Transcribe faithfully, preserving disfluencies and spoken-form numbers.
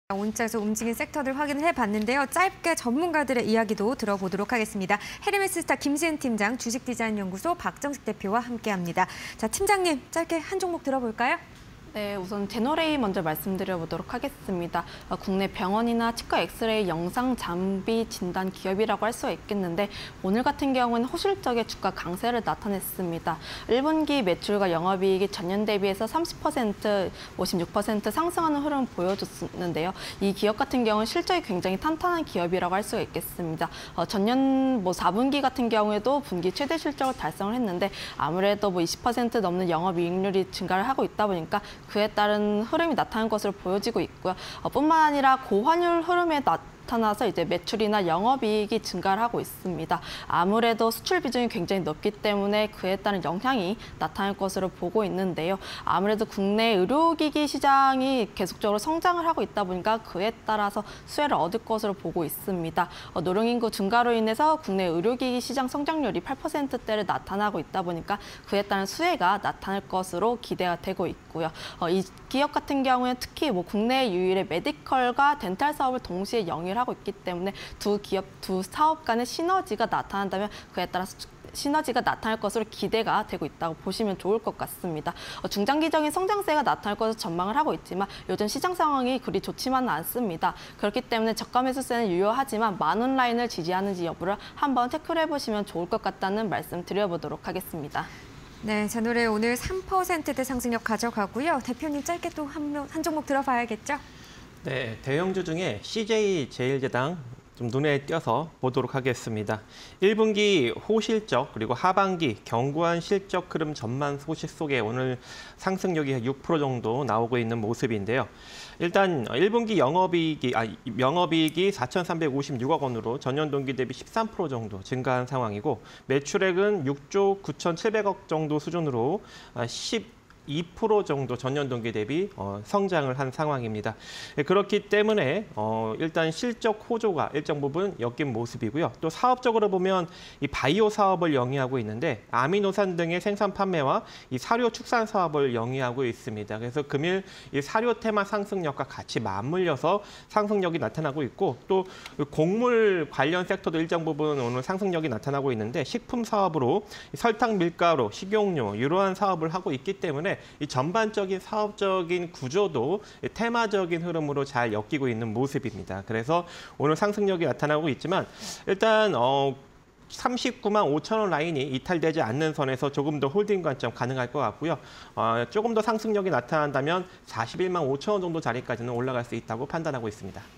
온자에서 움직인 섹터들 확인을 해봤는데요. 짧게 전문가들의 이야기도 들어보도록 하겠습니다. 헤르메스스타 김시은 팀장, 주식디자인연구소 박정식 대표와 함께합니다. 자, 팀장님, 짧게 한 종목 들어볼까요? 네, 우선 제너레이 먼저 말씀드려보도록 하겠습니다. 국내 병원이나 치과 엑스레이 영상 장비 진단 기업이라고 할 수가 있겠는데 오늘 같은 경우는 호실적의 주가 강세를 나타냈습니다. 일 분기 매출과 영업이익이 전년 대비해서 삼십 퍼센트, 오십육 퍼센트 상승하는 흐름 보여줬는데요. 이 기업 같은 경우는 실적이 굉장히 탄탄한 기업이라고 할 수가 있겠습니다. 어, 전년 뭐 사 분기 같은 경우에도 분기 최대 실적을 달성을 했는데 아무래도 뭐 이십 퍼센트 넘는 영업이익률이 증가를 하고 있다 보니까 그에 따른 흐름이 나타난 것으로 보여지고 있고요. 어, 뿐만 아니라 고환율 흐름에 나타나서 이제 매출이나 영업이익이 증가를 하고 있습니다. 아무래도 수출 비중이 굉장히 높기 때문에 그에 따른 영향이 나타날 것으로 보고 있는데요. 아무래도 국내 의료기기 시장이 계속적으로 성장을 하고 있다 보니까 그에 따라서 수혜를 얻을 것으로 보고 있습니다. 어, 노령인구 증가로 인해서 국내 의료기기 시장 성장률이 팔 퍼센트대를 나타나고 있다 보니까 그에 따른 수혜가 나타날 것으로 기대가 되고 있고요. 어, 이 기업 같은 경우에는 특히 뭐 국내 유일의 메디컬과 덴탈 사업을 동시에 영위를 하고 있기 때문에 두 기업, 두 사업 간의 시너지가 나타난다면 그에 따라서 시너지가 나타날 것으로 기대가 되고 있다고 보시면 좋을 것 같습니다. 어, 중장기적인 성장세가 나타날 것으로 전망을 하고 있지만 요즘 시장 상황이 그리 좋지만은 않습니다. 그렇기 때문에 저가 매수세는 유효하지만 만원 라인을 지지하는지 여부를 한번 체크를 해보시면 좋을 것 같다는 말씀 드려보도록 하겠습니다. 네, 제너레이 오늘 삼 퍼센트대 상승력 가져가고요. 대표님 짧게 또 한 한 종목 들어봐야겠죠? 네, 대형주 중에 씨제이제일제당 좀 눈에 띄어서 보도록 하겠습니다. 일 분기 호실적 그리고 하반기 견고한 실적 흐름 전망 소식 속에 오늘 상승력이 육 퍼센트 정도 나오고 있는 모습인데요. 일단 일 분기 영업이익이 아, 영업이익이 사천삼백오십육억 원으로 전년 동기 대비 십삼 퍼센트 정도 증가한 상황이고 매출액은 육조 구천칠백억 정도 수준으로 십이 퍼센트 정도 전년 동기 대비 어, 성장을 한 상황입니다. 그렇기 때문에 어, 일단 실적 호조가 일정 부분 엮인 모습이고요. 또 사업적으로 보면 이 바이오 사업을 영위하고 있는데 아미노산 등의 생산 판매와 이 사료 축산 사업을 영위하고 있습니다. 그래서 금일 이 사료 테마 상승력과 같이 맞물려서 상승력이 나타나고 있고 또 곡물 관련 섹터도 일정 부분 오늘 상승력이 나타나고 있는데 식품 사업으로 설탕, 밀가루, 식용유 이러한 사업을 하고 있기 때문에 이 전반적인 사업적인 구조도 테마적인 흐름으로 잘 엮이고 있는 모습입니다. 그래서 오늘 상승력이 나타나고 있지만 일단 어, 삼십구만 오천 원 라인이 이탈되지 않는 선에서 조금 더 홀딩 관점 가능할 것 같고요. 어, 조금 더 상승력이 나타난다면 사십일만 오천 원 정도 자리까지는 올라갈 수 있다고 판단하고 있습니다.